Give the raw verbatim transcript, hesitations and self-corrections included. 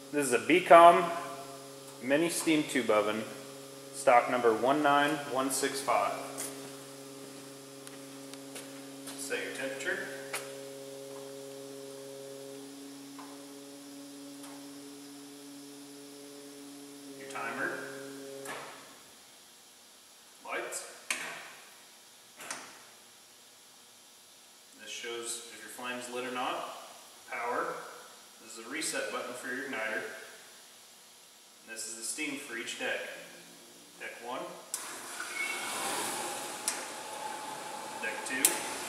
This is a BEcom mini steam tube oven, stock number one nine one six five. Set your temperature. Your timer. Lights. This shows if your flame's lit or not. Power. This is a reset button for your igniter. And this is the steam for each deck. Deck one. Deck two.